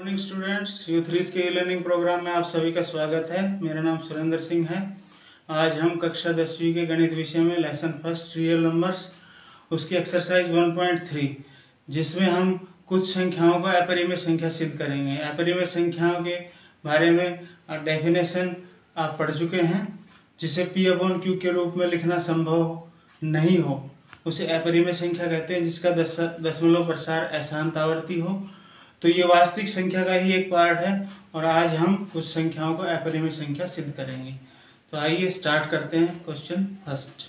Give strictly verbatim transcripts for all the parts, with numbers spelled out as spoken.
Morning students, youth reach के learning program में आप सभी का स्वागत है। मेरा नाम सुरेंद्र सिंह है। आज हम कक्षा दसवीं के गणित विषय में लेसन फर्स्ट रियल नंबर्स उसकी एक्सरसाइज वन पॉइंट थ्री जिसमें हम कुछ संख्याओं का अपरिमेय संख्या सिद्ध करेंगे। अपरिमेय संख्याओं के बारे में डेफिनेशन आप पढ़ चुके हैं। जिसे पी अपॉन क्यू के रूप में लिखना संभव नहीं हो उसे अपरिमेय संख्या कहते हैं, जिसका दस दशमलव प्रसार अशांत हो। तो ये वास्तविक संख्या का ही एक पार्ट है और आज हम कुछ संख्याओं को अपरिमेय संख्या सिद्ध करेंगे। तो आइए स्टार्ट करते हैं। Question first.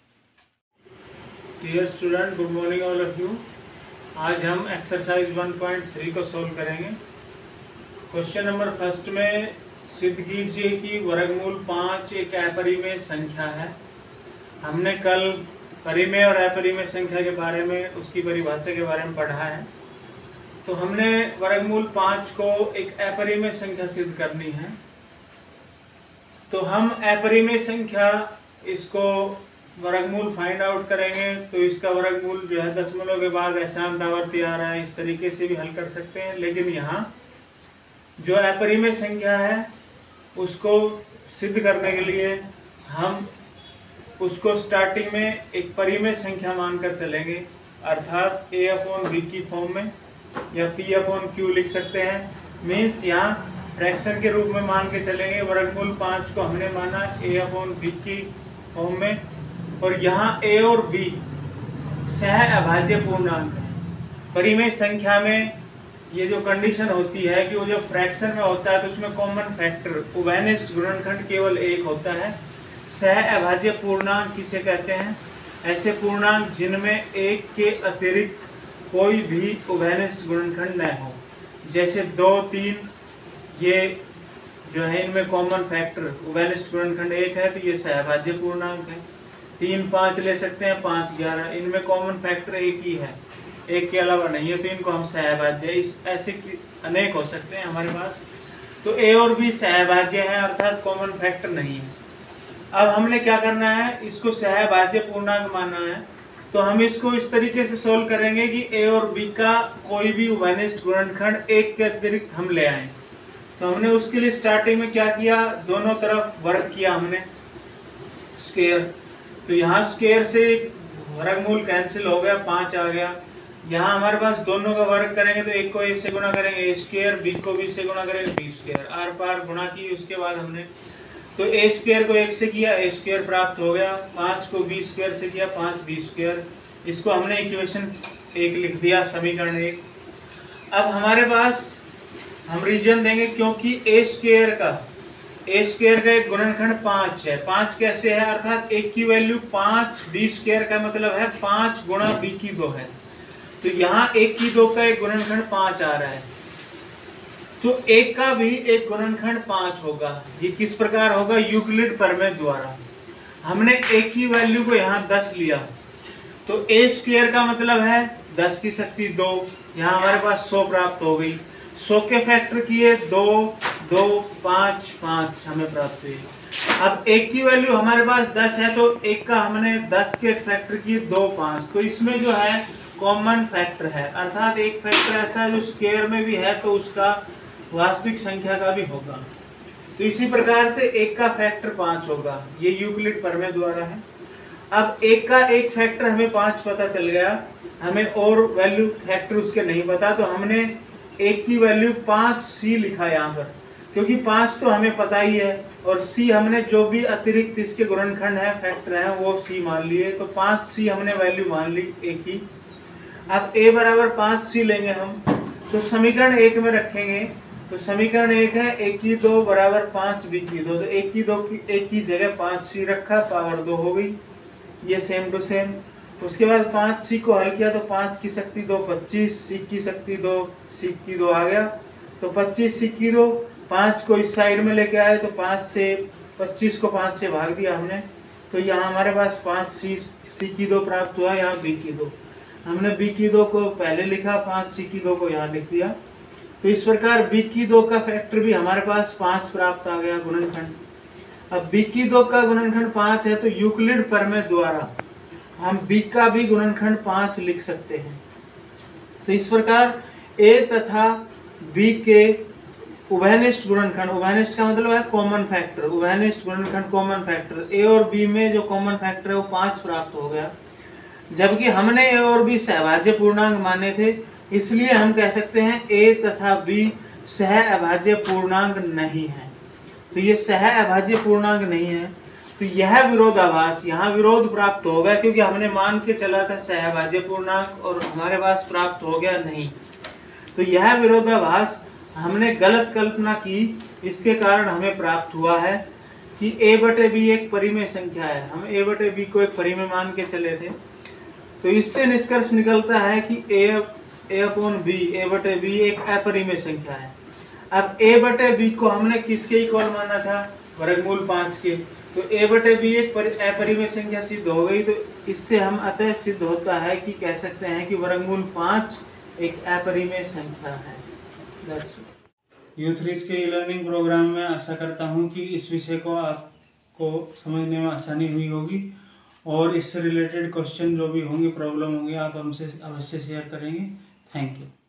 Dear student, good morning all of you. आज हम एक्सरसाइज वन पॉइंट थ्री को सोल्व करेंगे। क्वेश्चन नंबर फर्स्ट में सिद्ध कीजिए कि वर्गमूल पाँच एक अपरिमेय संख्या है। हमने कल परिमेय और अपरिमेय संख्या के बारे में, उसकी परिभाषा के बारे में पढ़ा है। तो हमने वर्गमूल पाँच को एक अपरिमेय संख्या सिद्ध करनी है। तो हम अपरिमेय संख्या इसको वर्गमूल फाइंड आउट करेंगे। तो इसका वर्गमूल जो है दशमलव के बाद अशांत आवर्ती आ रहा है, इस तरीके से भी हल कर सकते हैं। लेकिन यहाँ जो अपरिमेय संख्या है उसको सिद्ध करने के लिए हम उसको स्टार्टिंग में एक परिमेय संख्या मानकर चलेंगे, अर्थात ए अपॉन बी की फॉर्म में या पी अपॉन क्यू लिख सकते हैं। मीन्स यहाँ फ्रैक्शन के रूप में मान के चलेंगे। वर्गमूल पाँच को हमने माना ए अपॉन बी की फॉर्म में, और यहाँ ए और बी सह अभाज्य पूर्णांक है। परिमेय संख्या में ये जो कंडीशन होती है कि वो जो फ्रैक्शन में होता है तो उसमें कॉमन फैक्टर उभयनिष्ठ गुणनखंड केवल एक होता है। सह अभाज्य पूर्णांक किसे कहते हैं? ऐसे पूर्णांक जिनमें एक के अतिरिक्त कोई भी उभयनिष्ठ गुणनखंड न हो। जैसे दो तीन, ये जो है इनमें कॉमन फैक्टर उभयनिष्ठ गुणनखंड एक है तो ये सहअभाज्य पूर्णांक है। तीन पाँच ले सकते हैं, पाँच ग्यारह, इनमें कॉमन फैक्टर एक ही है, एक के अलावा नहीं है, तो इनको हम सहअभाज्य, इस ऐसे अनेक हो सकते हैं हमारे पास। तो ए और बी सहअभाज्य है, अर्थात कॉमन फैक्टर नहीं है। अब हमने क्या करना है, इसको सहअभाज्य पूर्णांक मानना है। तो हम इसको इस तरीके से सोल्व करेंगे कि ए और बी का कोई भी उभयनिष्ठ गुणनखंड एक के अतिरिक्त हम ले आए। तो हमने उसके लिए स्टार्टिंग में क्या किया, दोनों तरफ वर्ग किया हमने स्क्वायर। तो यहाँ स्क्वायर से वर्गमूल कैंसिल हो गया, पाँच आ गया। यहाँ हमारे पास दोनों का वर्ग करेंगे तो एक को ए से गुणा करेंगे ए स्क्वायर, बी को बी से गुणा करेंगे बी स्क्वायर, आर पार गुणा की। उसके बाद हमने तो ए स्क्वायर को एक से किया, ए स्क्वायर प्राप्त हो गया। पाँच को बी स्क्वायर से किया, पाँच बी स्क्वायर। इसको हमने इक्वेशन एक लिख दिया, समीकरण एक। अब हमारे पास हम रीजन देंगे क्योंकि ए स्क्वायर का ए स्क्वायर का एक गुणनखंड पाँच है। पाँच कैसे है, अर्थात एक की वैल्यू पाँच, बी स्क्वायर का मतलब है पाँच गुणा बी की दो है। तो यहाँ एक की दो का एक गुणनखंड पाँच आ रहा है, तो एक का भी एक गुणनखंड पाँच होगा। ये किस प्रकार होगा, यूक्लिड प्रमेय द्वारा। हमने एक की वैल्यू को यहाँ दस लिया, तो ए स्क्वायर का मतलब है दस की शक्ति दो, यहाँ हमारे पास सौ प्राप्त हो गई। सौ के फैक्टर किए, दो दो पाँच, पाँच हमें प्राप्त हुई। अब एक की वैल्यू हमारे पास दस है तो एक का हमने दस के फैक्टर किए, दो पाँच। तो इसमें जो है कॉमन फैक्टर है, अर्थात एक फैक्टर ऐसा है जो स्क्वायर में भी है तो उसका वास्तविक संख्या का भी होगा। तो इसी प्रकार से एक का फैक्टर पाँच होगा, ये यूक्लिड प्रमेय द्वारा है। अब एक का एक फैक्टर हमें पाँच पता चल गया, हमें और वैल्यू फैक्टर उसके नहीं पता, तो हमने एक की वैल्यू पाँच सी लिखा यहाँ पर, क्योंकि पाँच तो हमें पता ही है और सी हमने जो भी अतिरिक्त इसके गुणनखंड है फैक्टर है वो सी मान लिए। तो पाँच सी हमने वैल्यू मान ली एक की। अब ए बराबर पाँच सी लेंगे हम, तो समीकरण एक में रखेंगे। तो समीकरण एक है एक की दो बराबर पाँच बी की दो, तो एक की दो की एक की जगह पाँच सी रखा, पावर दो हो गई, ये सेम टू सेम। उसके बाद पाँच सी को हल किया तो पाँच की शक्ति दो पच्चीस, सी की शक्ति दो, सी की दो आ गया। तो पच्चीस सी की दो, पाँच को इस साइड में लेके आए तो पाँच से पच्चीस को पाँच से भाग दिया हमने। तो यहाँ हमारे पास पाँच सी सी की दो प्राप्त हुआ, यहाँ बी की दो। हमने बी की दो को पहले लिखा, पाँच सी की दो को यहाँ लिख दिया। तो इस प्रकार बी की दो का फैक्टर भी हमारे पास पाँच प्राप्त आ गया गुणनखंड। अब बी की दो का गुणनखंड पाँच है तो यूक्लिड प्रमेय द्वारा हम बी का भी गुणनखंड पाँच लिख सकते हैं। तो इस प्रकार ए तथा बी के उभयनिष्ठ गुणनखंड, उभयनिष्ठ का मतलब है कॉमन फैक्टर, उभयनिष्ठ गुणनखंड कॉमन फैक्टर, ए और बी में जो कॉमन फैक्टर है वो पांच प्राप्त हो गया, जबकि हमने ए और बी सहभाज्य पूर्णांक माने थे, इसलिए हम कह सकते हैं ए तथा बी सह अभाज्य पूर्णांक नहीं है। तो ये सह अभाज्य पूर्णांक नहीं है, तो यह विरोधाभास, यहाँ विरोध प्राप्त होगा क्योंकि हमने मान के चला था सह अभाज्य पूर्णांक और हमारे पास प्राप्त हो गया नहीं। तो यह विरोधाभास हमने गलत कल्पना की, इसके कारण हमें प्राप्त हुआ है कि a बटे बी एक परिमेय संख्या है। हम a बटे बी को एक परिमेय मान के चले थे, तो इससे निष्कर्ष निकलता है कि a a upon B, a बटे बी एक अपरिमेय संख्या है। अब a बटे बी को हमने किसके इक्वल माना था? वर्गमूल पांच के। तो a बटे बी एक अपरिमेय संख्या सिद्ध हो गई, तो इससे हम अतः सिद्ध होता है कि कह सकते हैं कि वर्गमूल पांच एक अपरिमेय संख्या है। यूथरीज के ई लर्निंग प्रोग्राम में आशा करता हूं कि इस विषय को आपको समझने में आसानी हुई होगी, और इससे रिलेटेड क्वेश्चन जो भी होंगे, प्रॉब्लम होंगे, आप हमसे अवश्य शेयर करेंगे। Thank you.